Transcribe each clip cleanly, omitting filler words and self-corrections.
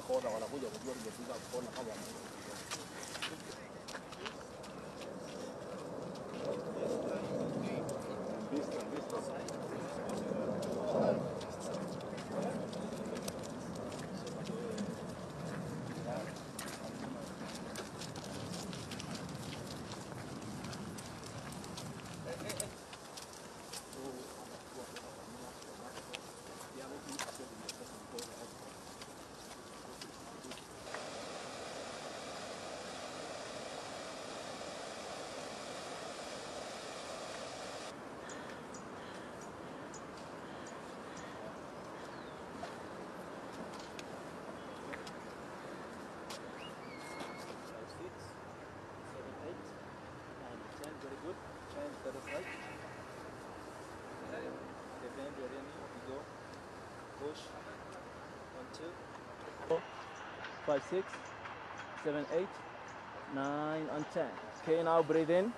kona, wanakuja kujua tumefika kona kama push. 1, 2, 5, 6, 7, 8, 9, and 10. Okay, now breathe in.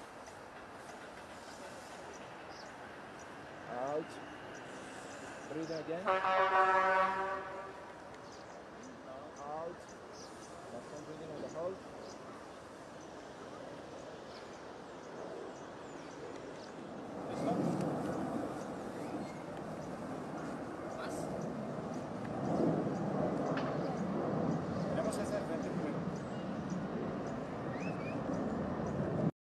Out. Breathe in again. Out. Last one, breathe in on the hold.